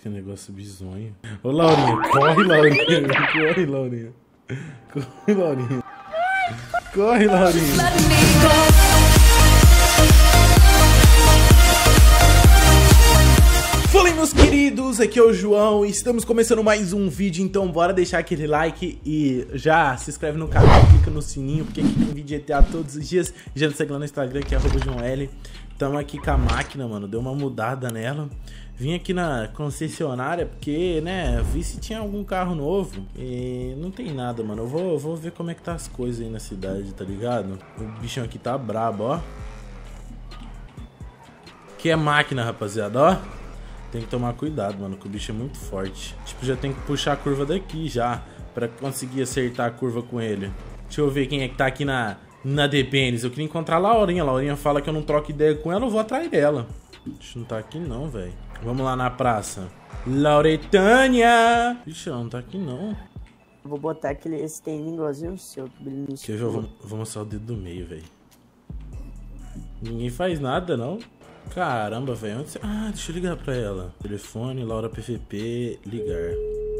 que negócio bizonho. Ô, Laurinha, corre, Laurinha. Corre, Laurinha. Corre, Laurinha. Corre, Laurinha. Fala aí, meus queridos, aqui é o João e estamos começando mais um vídeo, então bora deixar aquele like e já se inscreve no canal, clica no sininho, porque aqui tem vídeo de GTA todos os dias. E já me segue lá no Instagram, que é @JoãoL. Tamo aqui com a máquina, mano, deu uma mudada nela. Vim aqui na concessionária porque, né, vi se tinha algum carro novo e não tem nada, mano. Eu vou ver como é que tá as coisas aí na cidade, tá ligado? O bichão aqui tá brabo, ó. Que é máquina, rapaziada, ó. Tem que tomar cuidado, mano, que o bicho é muito forte. Tipo, já tem que puxar a curva daqui já, pra conseguir acertar a curva com ele. Deixa eu ver quem é que tá aqui na DPNs. Eu queria encontrar a Laurinha. A Laurinha fala que eu não troco ideia com ela, eu vou atrás dela. Ixi, não tá aqui não, velho. Vamos lá na praça. Lauretânia! Ixi, ela não tá aqui não. Vou botar esse tem igualzinho o seu, que brilha no Quer ver? Eu vou mostrar o dedo do meio, velho. Ninguém faz nada, não. Caramba, velho. Onde você... Ah, deixa eu ligar pra ela. Telefone, Laura PVP, ligar.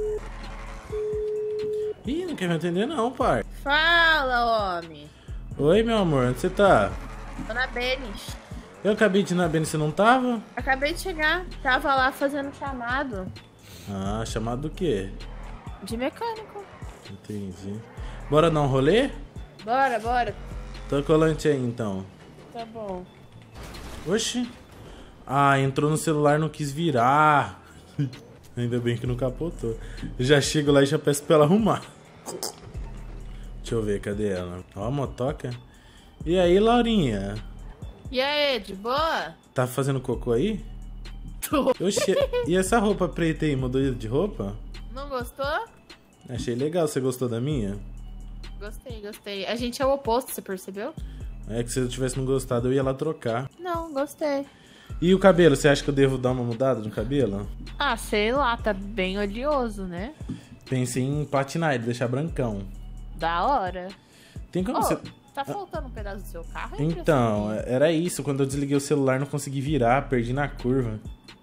Ih, não quer me atender não, par. Fala, homem. Oi, meu amor, onde você tá? Tô na Benes. Eu acabei de ir na Beni, você não tava? Acabei de chegar. Tava lá fazendo chamado. Ah, chamado do quê? De mecânico. Entendi. Bora dar um rolê? Bora, bora. Tô colante aí, então. Tá bom. Oxi. Ah, entrou no celular e não quis virar. Ainda bem que não capotou. Eu já chego lá e já peço pra ela arrumar. Deixa eu ver, cadê ela? Ó a motoca. E aí, Laurinha? E aí, de boa? Tá fazendo cocô aí? Tô. Oxi, e essa roupa preta aí? Mudou de roupa? Não gostou? Achei legal, você gostou da minha? Gostei, gostei. A gente é o oposto, você percebeu? É que se eu tivesse não gostado, eu ia lá trocar. Não, gostei. E o cabelo, você acha que eu devo dar uma mudada no cabelo? Ah, sei lá, tá bem oleoso, né? Pensei em patinar ele, deixar brancão. Da hora. Tem como Ô, você... tá faltando um pedaço do seu carro? É Então, impressionante. era isso. Quando eu desliguei o celular, não consegui virar, perdi na curva.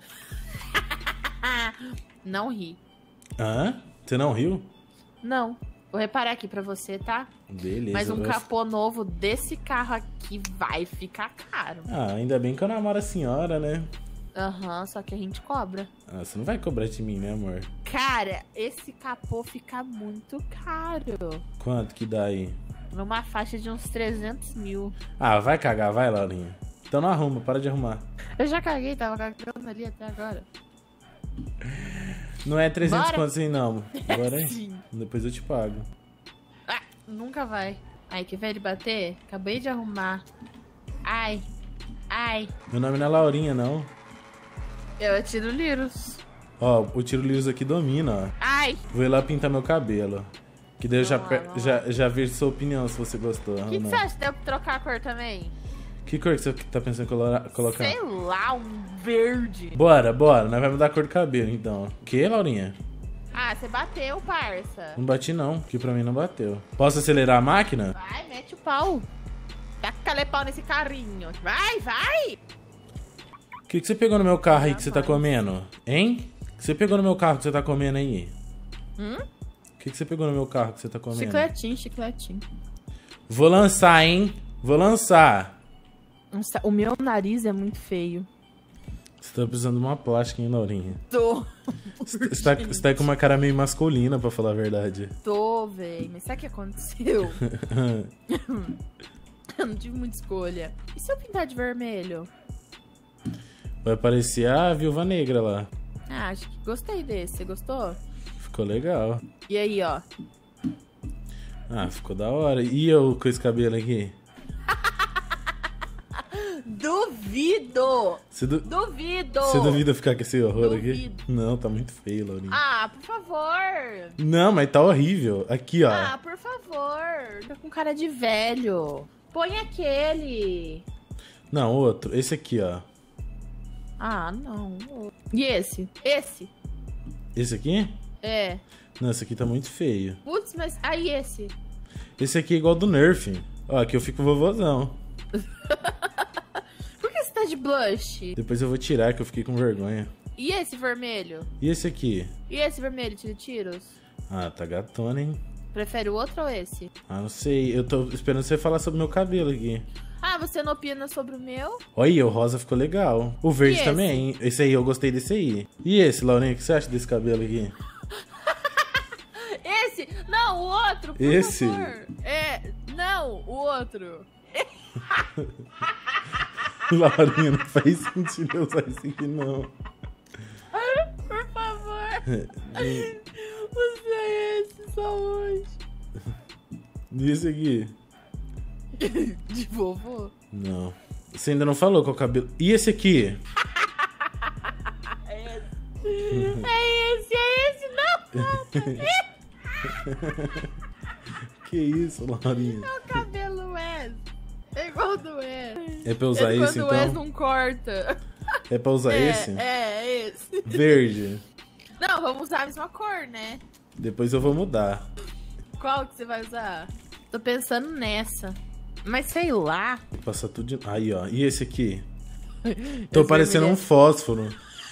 Não ri. Hã? Você não riu? Não. Vou reparar aqui pra você, tá? Beleza. Mas um capô novo desse carro aqui vai ficar caro. Ah, ainda bem que eu namoro a senhora, né? Aham, só que a gente cobra. Ah, você não vai cobrar de mim, né, amor? Cara, esse capô fica muito caro. Quanto que dá aí? Numa faixa de uns 300 mil. Ah, vai cagar, vai, Laurinha. Então não arruma, para de arrumar. Eu já caguei, tava cagando ali até agora. Não é 300 Bora. contos assim, não. Agora Sim. depois eu te pago. Ah, nunca vai. Ai, quer ver ele bater? Acabei de arrumar. Ai, ai. Meu nome não é Laurinha, não. Eu atiro liros. Ó, o tiro liso aqui domina, ó. Ai. Vou ir lá pintar meu cabelo. Que daí eu Vamos lá, vamos lá. já vejo sua opinião, se você gostou. O ou que não. você acha? Deu pra trocar a cor também? Que cor que você tá pensando em colocar? Sei lá, um verde. Bora, bora. Nós vamos mudar a cor do cabelo, então. O que, Laurinha? Ah, você bateu, parça. Não bati, não. Que pra mim não bateu. Posso acelerar a máquina? Vai, mete o pau. Taca pau nesse carrinho. Vai, vai. O que você pegou no meu carro aí que você tá comendo? Hein? O que você pegou no meu carro que você tá comendo aí? O que você pegou no meu carro que você tá comendo? Chicletinho, chicletinho. Vou lançar, hein? Vou lançar. Nossa, o meu nariz é muito feio. Você tá precisando de uma plástica, hein, Laurinha? Tô. Você tá com uma cara meio masculina, pra falar a verdade. Tô, véi. Mas sabe o que aconteceu? Eu não tive muita escolha. E se eu pintar de vermelho? Vai parecer a Viúva Negra lá. Ah, acho que gostei desse. Você gostou? Ficou legal. E aí, ó. Ah, ficou da hora. E eu com esse cabelo aqui? Duvido! Duvido! Você duvida ficar com esse horror aqui? Duvido. Não, tá muito feio, Laurinha. Ah, por favor! Não, mas tá horrível. Aqui, ó. Ah, por favor! Tá com cara de velho. Põe aquele. Não, outro. Esse aqui, ó. Ah, não. E esse? Esse? Esse aqui? É. Não, esse aqui tá muito feio. Putz, mas aí esse? Esse aqui é igual do Nerf. Ó, aqui eu fico vovozão. Por que você tá de blush? Depois eu vou tirar, que eu fiquei com vergonha. E esse vermelho? E esse aqui? E esse vermelho, tiros? Ah, tá gatona, hein? Prefere o outro ou esse? Ah, não sei. Eu tô esperando você falar sobre meu cabelo aqui. Ah, você não opina sobre o meu? Olha, o rosa ficou legal. O verde E também. Esse aí, eu gostei desse aí. E esse, Laurinha, o que você acha desse cabelo aqui? Esse? Não, o outro, por Esse? favor. Não, o outro. Laurinha, não faz sentido eu usar esse aqui, não. Por favor. Usei esse só hoje. E esse aqui? De vovô? Não. Você ainda não falou qual cabelo. E esse aqui? É esse, não. Que isso, Laurinha? É o cabelo Wes. É igual do Wes. É pra usar esse, Quando o Wes então? não corta. É pra usar esse? É esse. Verde. Não, vamos usar a mesma cor, né? Depois eu vou mudar. Qual que você vai usar? Tô pensando nessa. Mas sei lá. Vou passar tudo de... Aí, ó. E esse aqui? Tô Esse parecendo um vermelho. fósforo.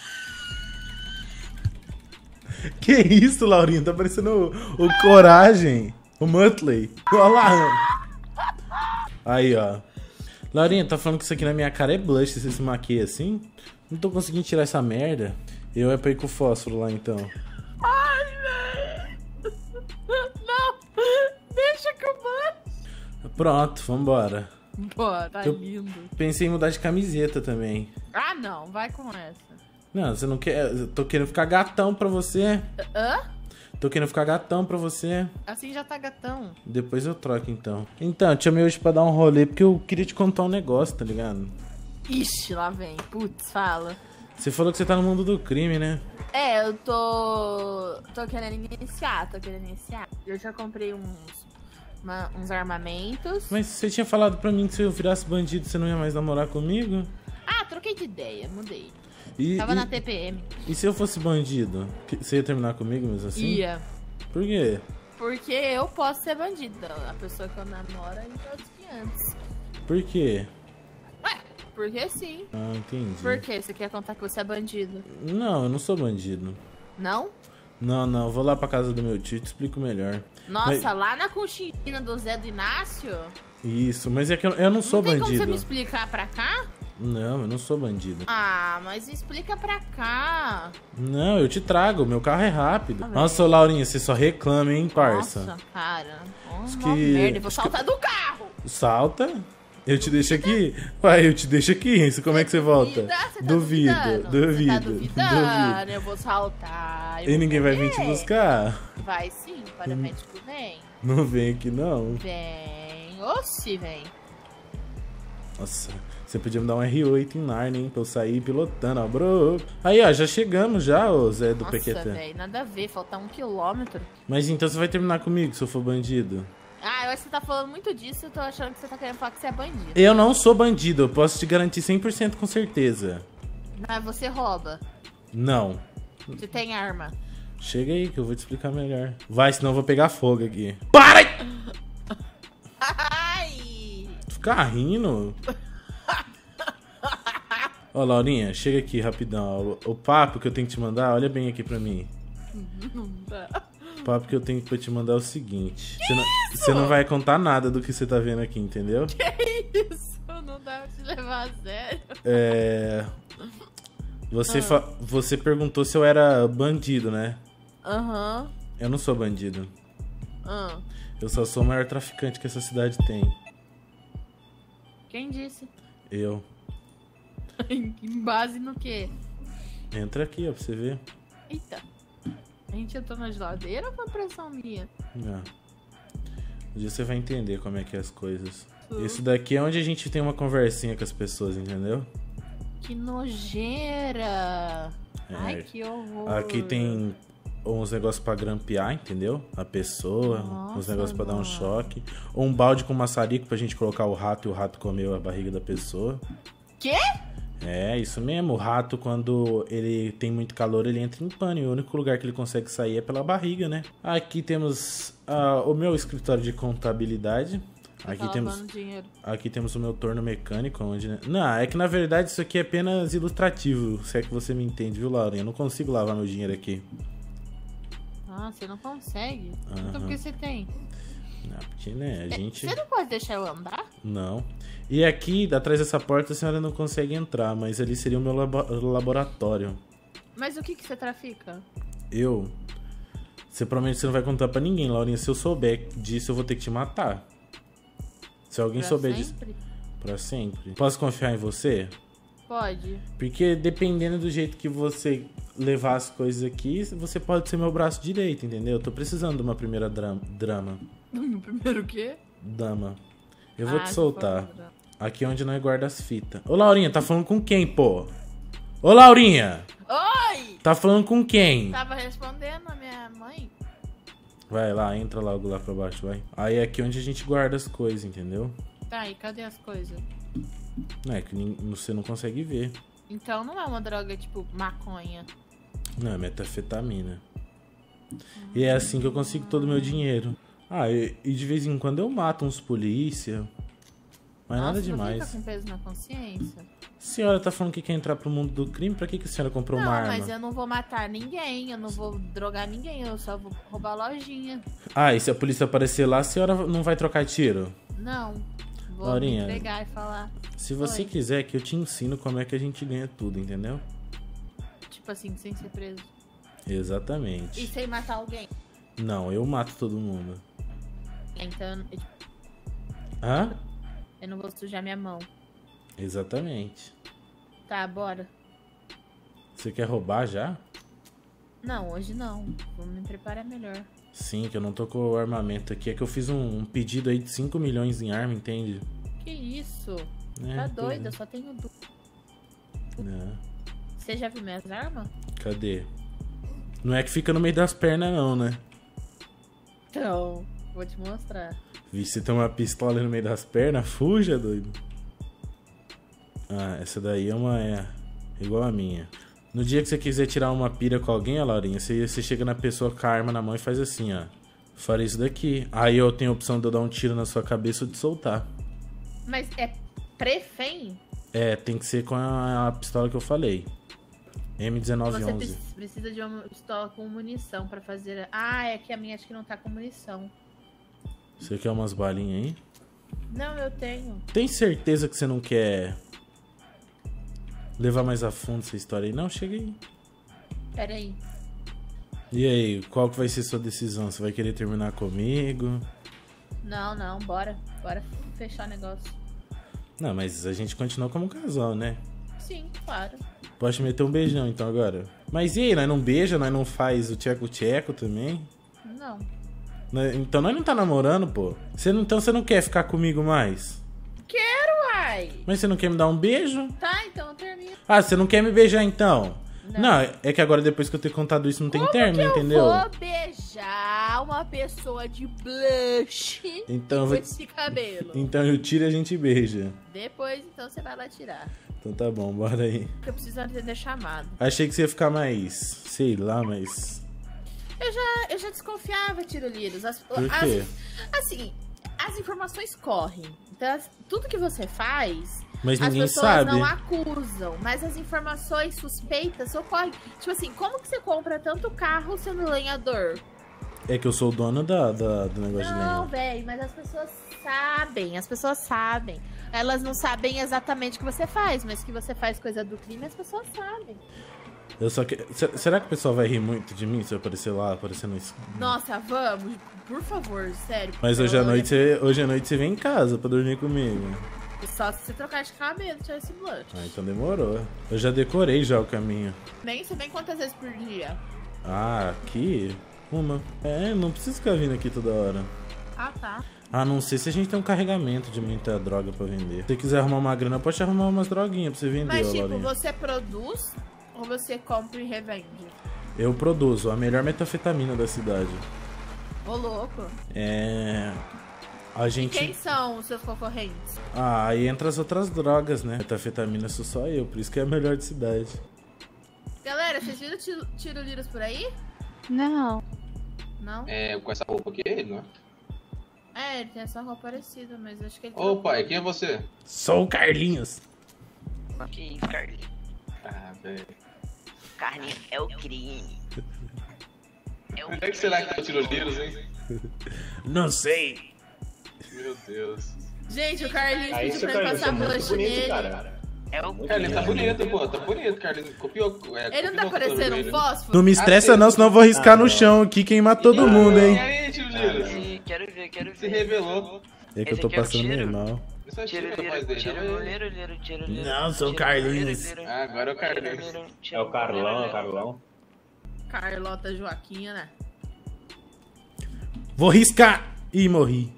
Que isso, Laurinha? Tá parecendo o Coragem. O Muttley. Olha lá. Aí, ó. Laurinha, tá falando que isso aqui na minha cara é blush. Você se maquia assim? Não tô conseguindo tirar essa merda. Eu é pra ir com o fósforo lá, então. Ai, velho. Não. Deixa que eu vou. Pronto, vambora. Pô, tá Eu- lindo. Pensei em mudar de camiseta também. Ah, não. Vai com essa. Não, você não quer... Eu tô querendo ficar gatão pra você. Hã? Tô querendo ficar gatão pra você. Assim já tá gatão. Depois eu troco, então. Então, eu te chamei hoje pra dar um rolê porque eu queria te contar um negócio, tá ligado? Ixi, lá vem. Putz, fala. Você falou que você tá no mundo do crime, né? É, eu tô querendo iniciar, Eu já comprei uns armamentos. Mas você tinha falado pra mim que se eu virasse bandido, você não ia mais namorar comigo? Ah, troquei de ideia, mudei. E, Tava e, na TPM. e se eu fosse bandido? Você ia terminar comigo mesmo assim? Ia. Por quê? Porque eu posso ser bandida. A pessoa que eu namoro é igual que antes. Por quê? Ué, porque sim. Ah, entendi. Por quê? Você quer contar que você é bandido? Não, eu não sou bandido. Não? Não, eu vou lá pra casa do meu tio e te explico melhor. Nossa, Mas- lá na conchinha do Zé do Inácio? Isso, mas é que eu não sou Não tem como bandido. você me explicar pra cá? Não, eu não sou bandido. Ah, mas explica pra cá. Não, eu te trago, meu carro é rápido. Tá bem. Nossa, ô, Laurinha, você só reclama, hein, parça? Nossa, cara. Acho Uma que- merda, eu vou acho que- saltar do carro. Salta. Eu te deixo aqui. Uai, eu te deixo aqui. Isso, como é que você volta? Você tá Duvido, duvidando. duvido, Você tá duvidando, duvido. eu vou saltar. eu E vou ninguém vai vir te correr. buscar? Vai sim, paramédico vem. Não vem aqui, não. Vem. Oxi, vem. Nossa, você podia me dar um R8 em Narnia, hein? Pra eu sair pilotando, ó, bro. Aí, ó, já chegamos já, ô Zé do Nossa, Pequetã. velho, nada a ver, falta 1 quilômetro. Mas então você vai terminar comigo se eu for bandido? Ah, eu acho que você tá falando muito disso, eu tô achando que você tá querendo falar que você é bandido. Eu não sou bandido, eu posso te garantir 100% com certeza. Mas você rouba. Não. Você tem arma. Chega aí que eu vou te explicar melhor. Vai, senão eu vou pegar fogo aqui. Para! Ai! Ficar rindo? Ó, Laurinha, chega aqui rapidão. O papo que eu tenho que te mandar, olha bem aqui pra mim. Não dá. O papo que eu tenho pra te mandar é o seguinte. Você não vai contar nada do que você tá vendo aqui, entendeu? Isso, não dá pra te levar a sério. Você perguntou se eu era bandido, né? Aham. Eu não sou bandido. Ah. Eu só sou o maior traficante que essa cidade tem. Quem disse? Eu. Em base no quê? Entra aqui, ó, pra você ver. Eita. A gente entrou na geladeira ou foi pressão minha? Ah. Um dia você vai entender como é que é as coisas. Isso daqui é onde a gente tem uma conversinha com as pessoas, entendeu? Que nojeira! É. Ai, que horror! Aqui tem uns negócios pra grampear, entendeu? A pessoa, Nossa, uns negócios pra dar um mano. choque. Ou um balde com maçarico pra gente colocar o rato e o rato comeu a barriga da pessoa. Quê? É, isso mesmo. O rato, quando ele tem muito calor, ele entra em pânico. O único lugar que ele consegue sair é pela barriga, né? Aqui temos o meu escritório de contabilidade. Aqui Tá temos, lavando dinheiro. aqui temos o meu torno mecânico, onde... Não, é que na verdade isso aqui é apenas ilustrativo, se é que você me entende, viu, Laurinha? Eu não consigo lavar meu dinheiro aqui. Ah, você não consegue? Aham. Então por que você tem? Não, porque, né, a gente... Você não pode deixar eu andar? Não. E aqui, atrás dessa porta, a senhora não consegue entrar, mas ali seria o meu laboratório. Mas o que você trafica? Eu... Você promete que você não vai contar pra ninguém, Laurinha. Se eu souber disso, eu vou ter que te matar. Se alguém Pra souber disso... sempre? Pra sempre. Posso confiar em você? Pode. Porque dependendo do jeito que você levar as coisas aqui, você pode ser meu braço direito, entendeu? Eu tô precisando de uma primeira drama. Primeiro o quê? Dama. Eu vou te por soltar. favor. Aqui é onde nós guarda as fitas. Ô, Laurinha, tá falando com quem, pô? Ô, Laurinha! Oi! Tá falando com quem? Tava respondendo a minha mãe. Vai lá, entra logo lá pra baixo, vai. Aí é aqui onde a gente guarda as coisas, entendeu? Tá, e cadê as coisas? Não é que você não consegue ver. Então não é uma droga tipo maconha. Não, é metafetamina. E é assim que eu consigo todo o meu dinheiro. Ah, e de vez em quando eu mato uns polícia. Mas nada Nossa, demais. Não fica com peso na consciência? A senhora tá falando que quer entrar pro mundo do crime? Pra que a senhora comprou uma arma? Mas eu não vou matar ninguém, eu não vou drogar ninguém, eu só vou roubar a lojinha. Ah, e se a polícia aparecer lá, a senhora não vai trocar tiro? Não. Vou Laurinha, me entregar e falar. Se você Oi. quiser que eu te ensino como é que a gente ganha tudo, entendeu? Tipo assim, sem ser preso. Exatamente. E sem matar alguém. Não, eu mato todo mundo. Então, Hã? eu não vou sujar minha mão. Exatamente. Tá, bora. Você quer roubar já? Não, hoje não. Vou me preparar melhor. Sim, que eu não tô com o armamento aqui. É que eu fiz um pedido aí de 5 milhões em arma, entende? Que isso? É, Tá pois doida, é. só tenho duas. Não. Você já viu minhas armas? Cadê? Não é que fica no meio das pernas não, né? Então, vou te mostrar. Vixe, você tem uma pistola no meio das pernas? Fuja, doido. Ah, essa daí é igual a minha. No dia que você quiser tirar uma pira com alguém, ó, Laurinha, você chega na pessoa com a arma na mão e faz assim, ó. Farei isso daqui. Aí eu tenho a opção de eu dar um tiro na sua cabeça ou de soltar. Mas é pré-fem? É, tem que ser com a pistola que eu falei. Você M1911. precisa de uma pistola com munição pra fazer... Ah, é que a minha acho que não tá com munição. Você quer umas balinhas aí? Não, eu tenho. Tem certeza que você não quer levar mais a fundo essa história aí? Não, chega aí. Pera aí. E aí, qual que vai ser sua decisão? Você vai querer terminar comigo? Não, bora. Bora fechar o negócio. Não, mas a gente continua como casal, né? Sim, claro. Pode meter um beijão então agora. Mas e aí, nós não beija, nós não faz o tcheco-tcheco também? Não. Então nós não tá namorando, pô. Então você não quer ficar comigo mais? Quero, uai! Mas você não quer me dar um beijo? Tá, então termina. Ah, você não quer me beijar então? Não. Não, é que agora depois que eu ter contado isso não tem Como término, que entendeu? eu vou beijar uma pessoa de blush Então eu com vou... esse cabelo? Então eu tiro e a gente beija. Depois, então, você vai lá tirar. Então tá bom, bora aí. Porque eu preciso atender chamado. Achei que você ia ficar mais... Sei lá, mas... Eu já desconfiava, Tiroliros. Por quê? Assim, as informações correm. Então, tudo que você faz, Mas as ninguém pessoas sabe. não acusam. Mas as informações suspeitas ocorrem. Tipo assim, como que você compra tanto carro sendo lenhador? É que eu sou o dono do negócio de Não, lenha. velho, mas as pessoas sabem. As pessoas sabem. Elas não sabem exatamente o que você faz, mas que você faz coisa do crime, as pessoas sabem. Eu só que... Será que o pessoal vai rir muito de mim se eu aparecer lá, aparecer no... Nossa, vamos, por favor, sério. Mas hoje à noite você vem em casa pra dormir comigo. Só se você trocar de cabelo, tirar esse blunt. Ah, então demorou. Eu já decorei já o caminho. Você vem quantas vezes por dia? Ah, aqui? Uma. É, não precisa ficar vindo aqui toda hora. Ah, tá. A não ser se a gente tem um carregamento de muita droga pra vender. Se você quiser arrumar uma grana, pode arrumar umas droguinhas pra você vender, Mas, ó, tipo, Laurinha. você produz ou você compra e revende? Eu produzo a melhor metafetamina da cidade. Ô, louco. É... A gente... Quem são os seus concorrentes? Ah, aí entra as outras drogas, né? Metafetamina sou só eu, por isso que é a melhor de cidade. Galera, vocês viram Tiroliros por aí? Não. Não? É, com essa roupa aqui, não é? É, ele tem essa roupa parecida, mas acho que ele... Ô pai, quem é você? Sou o Carlinhos. Que isso, Carlinhos? Ah, velho. Carlinhos é o crime. Onde é que será que tá o Tiroleiros, hein? Não sei. Meu Deus. Gente, o Carlinhos Aí pediu seu pra eu Carlinhos é passar muito blush bonito, nele. cara. É o Carlinhos tá bonito, pô. Tá bonito, Carlinhos. Copiou. Ele não tá parecendo um fósforo? Não me estressa não, senão eu vou riscar no chão aqui, queimar todo mundo, E hein. aí, Tiroleiros? Sim, quero ver. Se revelou. É que eu tô Esse aqui é o passando cheiro. meio mal. Isso é tiro rapaz dele. Não, sou o Carlinhos. Ah, agora é o Carlinhos. É o Carlão, é o Carlão. Carlota Joaquinha, né? Vou riscar. Ih, morri.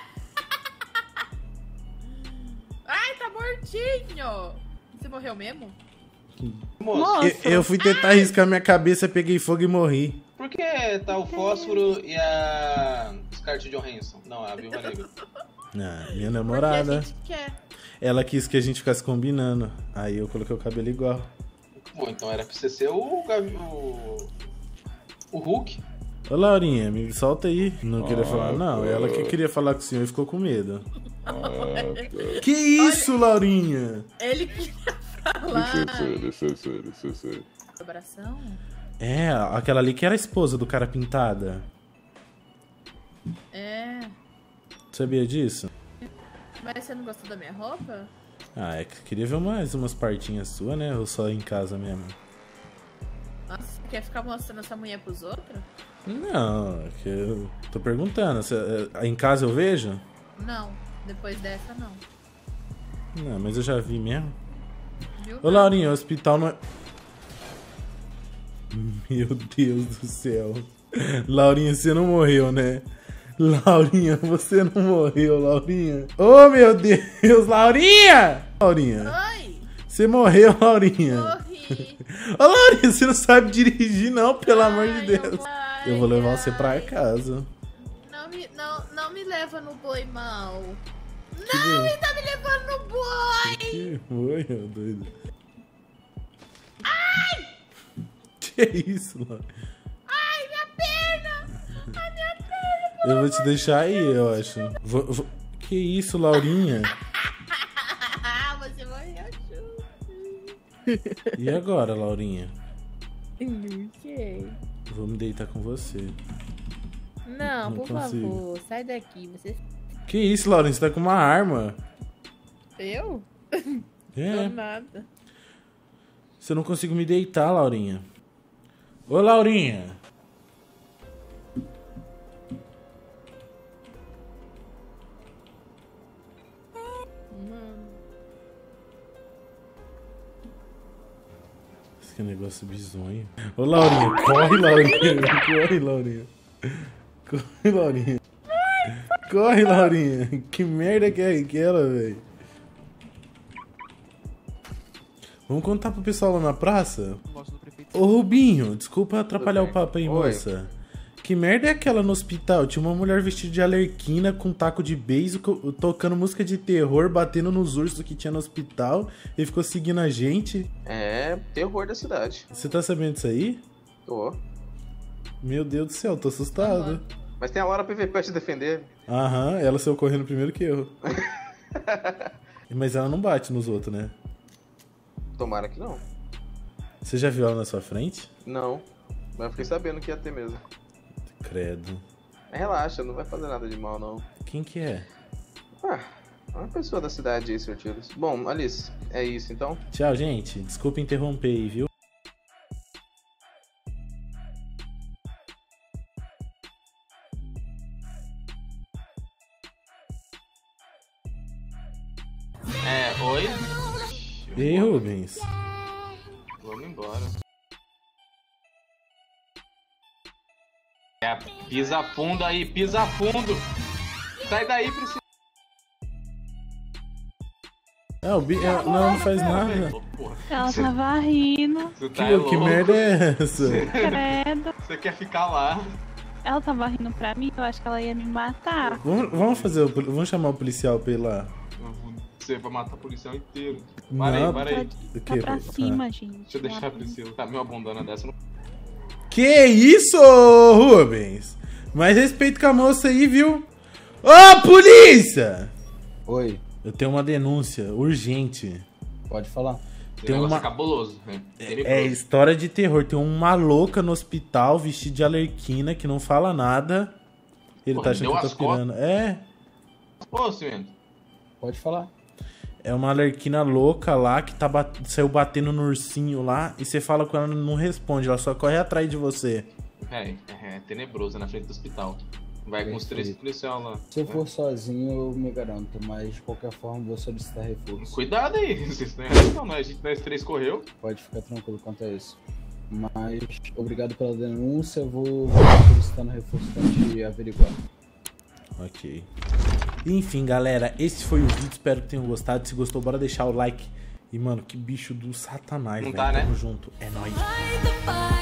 Ai, tá mortinho! Você morreu mesmo? Moço, Eu fui tentar riscar minha cabeça, peguei fogo e morri. por que tá o Fósforo e a Scarlett Johansson? Não, a Viúva Negra. Ah, minha Porque a namorada. gente quer. Ela quis que a gente ficasse combinando. Aí eu coloquei o cabelo igual. Bom, então era pra você ser o Hulk. Ô, Laurinha, me solta aí. Não queria falar, não. Ela que queria falar com o senhor e ficou com medo. Que isso, Laurinha? Ele queria falar. Licença. Abração? É, aquela ali que era a esposa do cara pintada. É. Sabia disso? Mas você não gostou da minha roupa? Ah, é que eu queria ver mais umas partinhas suas, né? Ou só em casa mesmo? Nossa, você quer ficar mostrando essa mulher pros outros? Não, é que eu tô perguntando. Em casa eu vejo? Não, depois dessa não. Não, mas eu já vi mesmo. Viu? Ô, Laurinha, o hospital não é... Meu Deus do céu. Laurinha, você não morreu, né? Laurinha, você não morreu, Laurinha. Oh, meu Deus, Laurinha! Laurinha, Oi! você morreu, Laurinha. Morri! Ô, Laurinha, você não sabe dirigir, não, pelo amor de Ai, Deus. Eu vou levar você pra casa. Não me leva no boi mal. Que Não, bem. ele tá me levando no boi! Que foi, meu doido? Ai! Que isso, Laurinha? Ai, minha perna! Ai, minha perna! Eu vou te deixar aí, eu acho. Que isso, Laurinha? Você morreu, E agora, Laurinha? Não sei. Vou me deitar com você. Não, Não por consigo. favor, sai daqui. Você... Que isso, Laurinha? Você tá com uma arma. Eu? É. Tô nada. Você não consigo me deitar, Laurinha. Ô, Laurinha. Mano. Que negócio bizonho. Ô, Laurinha, corre, Laurinha. Corre, Laurinha. Corre, Laurinha. Corre, Laurinha. Que merda que é aquela, velho? Vamos contar pro pessoal lá na praça? Ô, Rubinho, desculpa atrapalhar o papo aí, Oi. moça. Que merda é aquela no hospital? Tinha uma mulher vestida de Arlequina com taco de beisebol, tocando música de terror, batendo nos ursos que tinha no hospital e ficou seguindo a gente. É, terror da cidade. Você tá sabendo disso aí? Tô. Meu Deus do céu, tô assustado. Mas tem a Laura PVP pra te defender. Aham, ela saiu correndo primeiro que eu. Mas ela não bate nos outros, né? Tomara que não. Você já viu ela na sua frente? Não. Mas eu fiquei sabendo que ia ter mesmo. Credo. Mas relaxa, não vai fazer nada de mal, não. Quem que é? Ah, é uma pessoa da cidade aí, sortidos. Bom, Alice, é isso então? Tchau, gente. Desculpa interromper aí, viu? Oi? E aí, Rubens? Vamos embora. É, pisa fundo aí, pisa fundo. Sai daí, Priscila. Não faz nada. Porra, Ela tava rindo, você tá Que louco. merda é essa? credo. Você quer ficar lá? Ela tava rindo pra mim, eu acho que ela ia me matar. Vamos chamar o policial pra ir lá. Você vai matar o policial inteiro. Não, Para aí. O Tá quê? pra cima, gente. Deixa eu deixar a Priscila. Tá meio abundando dessa. Não... Que isso, Rubens? Mais respeito com a moça aí, viu? Ô, polícia! Oi, Eu tenho uma denúncia urgente. pode falar. Tem negócio uma... cabuloso, né? É história de terror. Tem uma louca no hospital vestida de Arlequina que não fala nada. Ele Porra, tá achando deu que eu as tô pirando. É. Ô, Cimento. Pode falar. É uma Arlequina louca lá que tá saiu batendo no ursinho lá. E você fala com ela, não responde. Ela só corre atrás de você. É tenebroso, na frente do hospital. Vai com os 3 policiais lá. Se eu for sozinho, eu me garanto, mas de qualquer forma vou solicitar reforço. Cuidado aí, nós 3 correu. Pode ficar tranquilo quanto a isso. Mas obrigado pela denúncia, eu vou solicitando reforço pra te averiguar. Ok. Enfim, galera, esse foi o vídeo. Espero que tenham gostado. Se gostou, bora deixar o like. E, mano, que bicho do satanás, Não velho. tá, né? Tamo junto. É nóis.